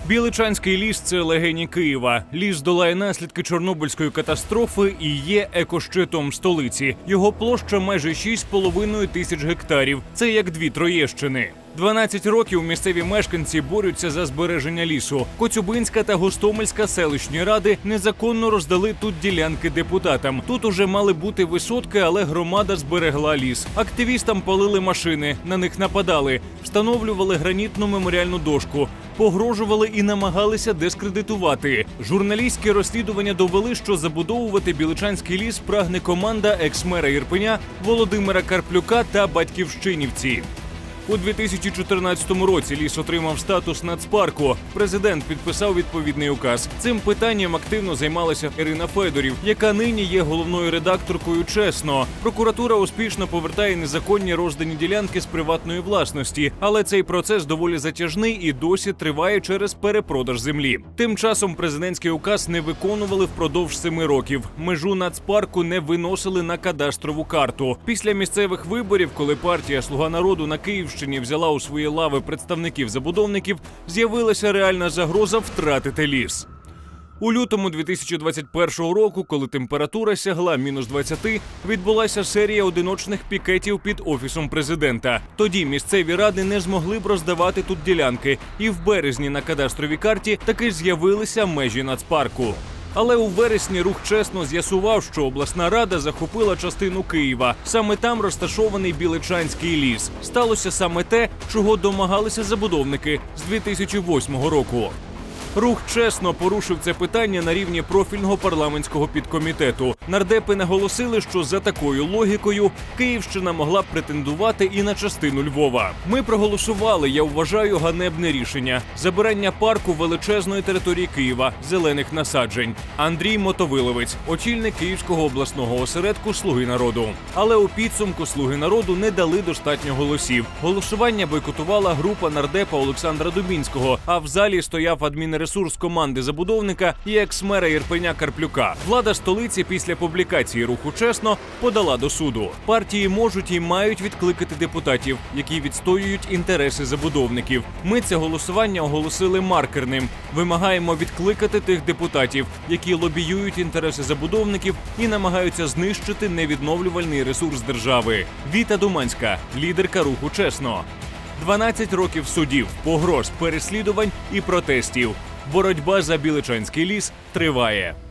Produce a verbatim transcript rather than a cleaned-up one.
Біличанський ліс – це легені Києва. Ліс долає наслідки Чорнобильської катастрофи і є екощитом столиці. Його площа майже шість з половиною тисяч гектарів. Це як дві Троєщини. дванадцять років місцеві мешканці борються за збереження лісу. Коцюбинська та Гостомельська селищні ради незаконно роздали тут ділянки депутатам. Тут уже мали бути висотки, але громада зберегла ліс. Активістам палили машини, на них нападали, встановлювали гранітну меморіальну дошку, погрожували і намагалися дискредитувати. Журналістські розслідування довели, що забудовувати Біличанський ліс прагне команда екс-мера Ірпеня Володимира Карплюка та батьківщинівці. У дві тисячі чотирнадцятому році ліс отримав статус нацпарку. Президент підписав відповідний указ. Цим питанням активно займалася Ірина Федорів, яка нині є головною редакторкою «Чесно». Прокуратура успішно повертає незаконні роздані ділянки з приватної власності, але цей процес доволі затяжний і досі триває через перепродаж землі. Тим часом президентський указ не виконували впродовж семи років. Межу нацпарку не виносили на кадастрову карту. Після місцевих виборів, коли партія «Слуга народу» на Київщині взяла у свої лави представників-забудовників, з'явилася реальна загроза втратити ліс. У лютому дві тисячі двадцять першого року, коли температура сягла мінус двадцять, відбулася серія одиночних пікетів під Офісом президента. Тоді місцеві ради не змогли б роздавати тут ділянки, і в березні на кадастровій карті таки з'явилися межі нацпарку. Але у вересні рух «Чесно» з'ясував, що обласна рада захопила частину Києва. Саме там розташований Біличанський ліс. Сталося саме те, чого домагалися забудовники з дві тисячі восьмого року. Рух «Чесно» порушив це питання на рівні профільного парламентського підкомітету. Нардепи наголосили, що за такою логікою Київщина могла б претендувати і на частину Львова. Ми проголосували, я вважаю, ганебне рішення. Забирання парку величезної території Києва, зелених насаджень. Андрій Мотовиловець, очільник Київського обласного осередку «Слуги народу». Але у підсумку «Слуги народу» не дали достатньо голосів. Голосування бойкотувала група нардепа Олександра Дубінського, а в залі стояв адмінресурс ресурс команди забудовника і екс-мера Ірпеня Карплюка. Влада столиці після публікації руху «Чесно» подала до суду. Партії можуть і мають відкликати депутатів, які відстоюють інтереси забудовників. Ми це голосування оголосили маркерним. Вимагаємо відкликати тих депутатів, які лобіюють інтереси забудовників і намагаються знищити невідновлювальний ресурс держави. Віта Думанська, лідерка руху «Чесно». дванадцять років судів, погроз, переслідувань і протестів. Боротьба за Біличанський ліс триває.